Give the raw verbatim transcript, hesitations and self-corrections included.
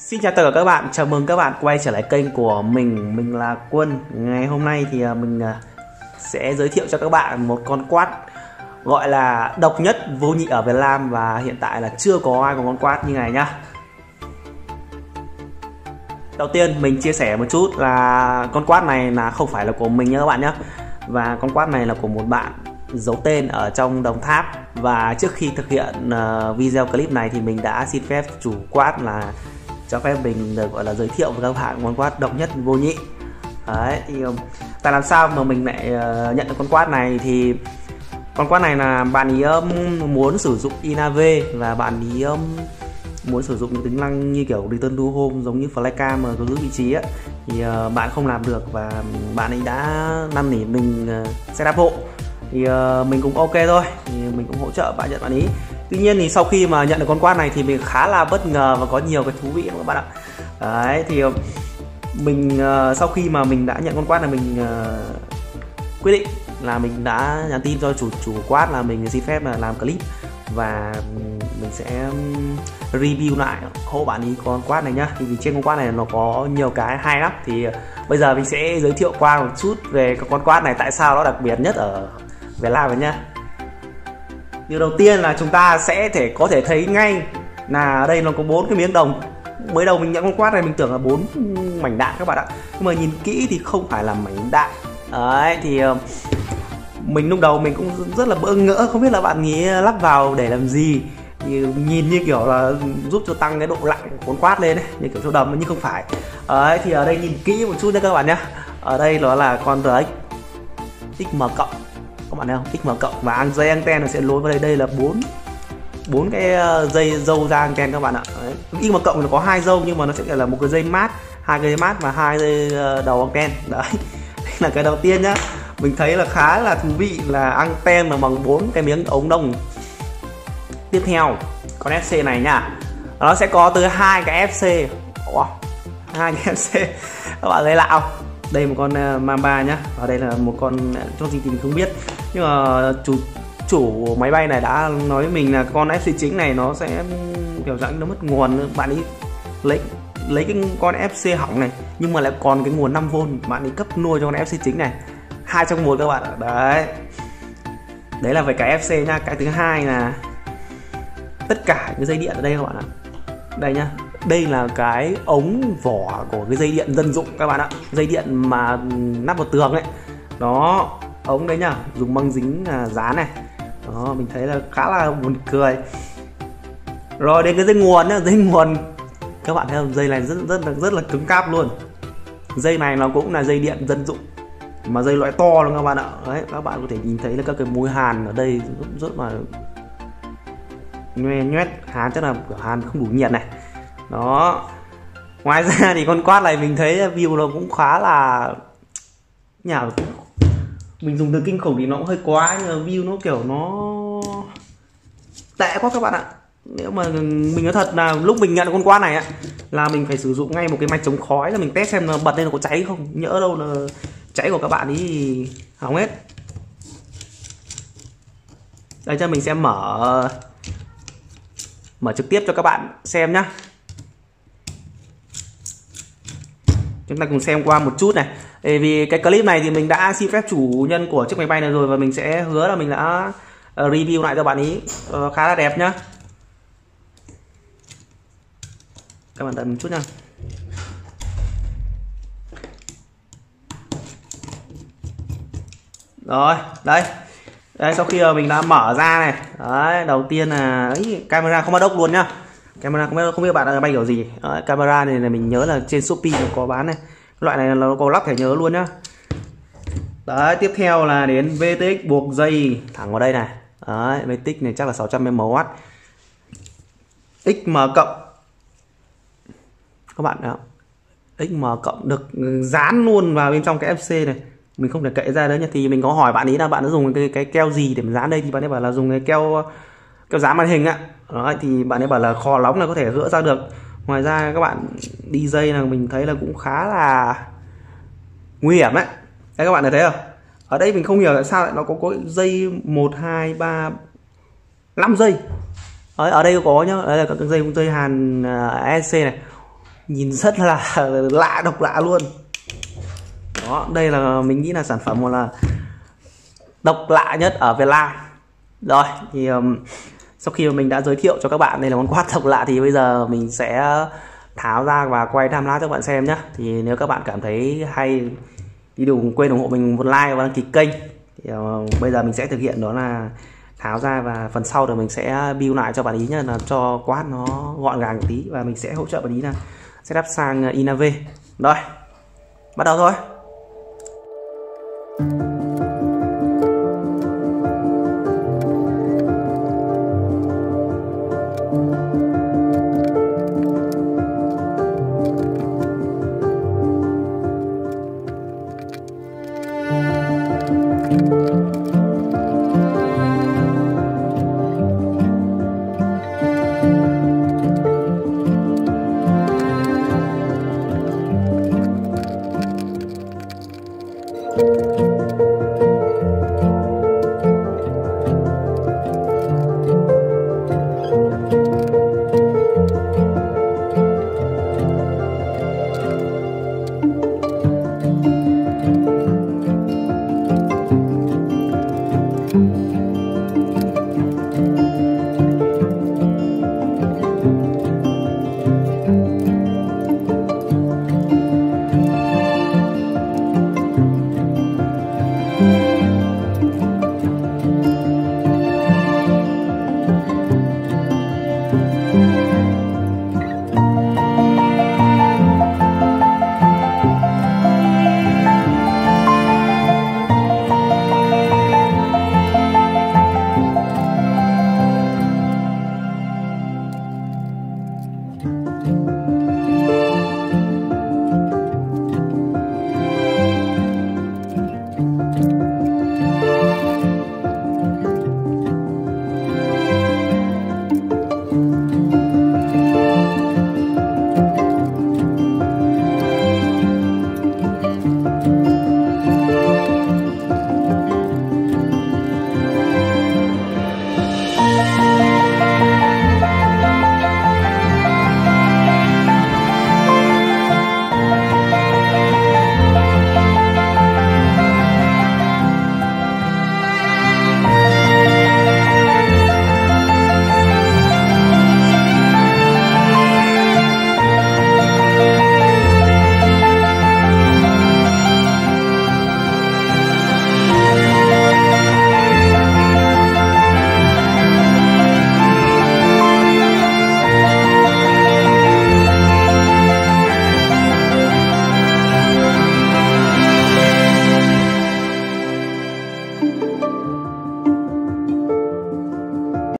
Xin chào tất cả các bạn, chào mừng các bạn quay trở lại kênh của mình, mình là Quân. Ngày hôm nay thì mình sẽ giới thiệu cho các bạn một con quát gọi là độc nhất vô nhị ở Việt Nam, và hiện tại là chưa có ai có con quát như này nhá. Đầu tiên mình chia sẻ một chút là con quát này là không phải là của mình nha các bạn nhé, và con quát này là của một bạn giấu tên ở trong Đồng Tháp. Và trước khi thực hiện video clip này thì mình đã xin phép chủ quát là cho phép mình được gọi là giới thiệu với các bạn con quát độc nhất vô nhị. Đấy, thì tại làm sao mà mình lại nhận được con quát này, thì con quát này là bạn ý muốn sử dụng Inave và bạn ý muốn sử dụng tính năng như kiểu Return to Home giống như Flycam mà có giữ vị trí ấy, thì bạn không làm được và bạn ấy đã năn nỉ mình setup hộ. Thì mình cũng ok thôi, thì mình cũng hỗ trợ bạn nhận bạn ý. Tuy nhiên thì sau khi mà nhận được con quát này thì mình khá là bất ngờ và có nhiều cái thú vị các bạn ạ. Đấy, thì mình uh, sau khi mà mình đã nhận con quát này, mình uh, quyết định là mình đã nhắn tin cho chủ chủ quát là mình xin phép là làm clip và mình sẽ review lại hộ bạn ý con quát này nhá. Thì vì trên con quát này nó có nhiều cái hay lắm, thì bây giờ mình sẽ giới thiệu qua một chút về con quát này, tại sao nó đặc biệt nhất ở Việt Nam rồi nhá. Điều đầu tiên là chúng ta sẽ thể có thể thấy ngay là ở đây nó có bốn cái miếng đồng. Mới đầu mình nhận con quát này mình tưởng là bốn mảnh đạn các bạn ạ, nhưng mà nhìn kỹ thì không phải là mảnh đạn. Đấy, thì mình lúc đầu mình cũng rất là bỡ ngỡ, không biết là bạn nghĩ lắp vào để làm gì. Thì nhìn như kiểu là giúp cho tăng cái độ lặng của con quát lên ấy, như kiểu châu đầm, nhưng không phải. Đấy, thì ở đây nhìn kỹ một chút nha các bạn nhé. Ở đây nó là con rờ ích ích em cộng, các bạn thấy không, ích em cộng, và dây anten nó sẽ nối vào đây. Đây là bốn bốn cái dây dâu ra anten các bạn ạ. ích em cộng nó có hai dâu, nhưng mà nó sẽ là một cái dây mát, hai cái dây mát và hai dây đầu anten. Đấy, đây là cái đầu tiên nhá. Mình thấy là khá là thú vị là anten mà bằng bốn cái miếng ống đồng. Tiếp theo con ép xê này nha, nó sẽ có tới hai cái ép xê. Wow, hai cái ép xê các bạn thấy lạ không? Đây một con Mamba nhá, và đây là một con trong gì thì mình không biết, nhưng mà chủ chủ máy bay này đã nói với mình là con ép xê chính này nó sẽ kiểu dạng nó mất nguồn. Bạn ấy lấy lấy cái con ép xê hỏng này nhưng mà lại còn cái nguồn năm vôn, bạn ấy cấp nuôi cho con ép xê chính này, hai trong một các bạn ạ. Đấy, đấy là về cái ép xê nha. Cái thứ hai là tất cả cái dây điện ở đây các bạn ạ. Đây nhá, đây là cái ống vỏ của cái dây điện dân dụng các bạn ạ, dây điện mà nắp vào tường ấy. Đó, ống đấy nhá, dùng băng dính dán này. Đó, mình thấy là khá là buồn cười. Rồi đến cái dây nguồn nhá, dây nguồn các bạn thấy không, dây này rất rất là rất là cứng cáp luôn. Dây này nó cũng là dây điện dân dụng mà dây loại to luôn các bạn ạ. Đấy, các bạn có thể nhìn thấy là các cái mối hàn ở đây rất, rất là nhoe nhoét, hàn chắc là kiểu hàn không đủ nhiệt này. Đó, ngoài ra thì con quát này mình thấy view nó cũng khá là nhà, mình dùng từ kinh khủng thì nó cũng hơi quá, nhưng mà view nó kiểu nó tệ quá các bạn ạ. Nếu mà mình nói thật là lúc mình nhận con quát này á, là mình phải sử dụng ngay một cái mạch chống khói là mình test xem nó bật lên nó có cháy không, nhỡ đâu là cháy của các bạn ý hỏng hết. Đây, cho mình sẽ mở mở trực tiếp cho các bạn xem nhá. Chúng ta cùng xem qua một chút này. Vì cái clip này thì mình đã xin phép chủ nhân của chiếc máy bay này rồi, và mình sẽ hứa là mình đã review lại cho bạn ý khá là đẹp nhá. Các bạn đợi một chút nha. Rồi, đây. Đây, sau khi mình đã mở ra này. Đấy, đầu tiên là ý, camera không bắt ốc luôn nhá. Camera không biết, không biết bạn đã bay kiểu gì. Đấy, camera này là mình nhớ là trên Shopee nó có bán này. Loại này nó có lắp thẻ nhớ luôn nhá. Đấy, tiếp theo là đến vê tê ích buộc dây thẳng vào đây này. Đấy, vê tê ích này chắc là sáu trăm mW. ích em cộng. Các bạn thấy không? ích em cộng được dán luôn vào bên trong cái ép xê này. Mình không thể cậy ra đấy nhá. Thì mình có hỏi bạn ý là bạn đã dùng cái, cái keo gì để mà dán đây, thì bạn ấy bảo là dùng cái keo keo dán màn hình ạ. Đó, thì bạn ấy bảo là kho lóng là có thể gỡ ra được. Ngoài ra các bạn đi dây là mình thấy là cũng khá là nguy hiểm đấy. Đây, các bạn thấy không? Ở đây mình không hiểu tại sao lại nó có có dây một hai ba năm dây. Đấy, ở đây có nhá, đây là các dây dây hàn e xê này. nhìn rất là lạ, độc lạ luôn. Đó, đây là mình nghĩ là sản phẩm một là độc lạ nhất ở Việt Nam. Rồi thì um, sau khi mà mình đã giới thiệu cho các bạn đây là món quát độc lạ thì bây giờ mình sẽ tháo ra và quay time lapse cho các bạn xem nhé. Thì nếu các bạn cảm thấy hay thì đừng quên ủng hộ mình một like và đăng ký kênh. Thì, uh, bây giờ mình sẽ thực hiện đó là tháo ra và phần sau thì mình sẽ build lại cho bạn ý nhé, là cho quát nó gọn gàng một tí và mình sẽ hỗ trợ bạn ý là setup sang i en vi. Rồi bắt đầu thôi.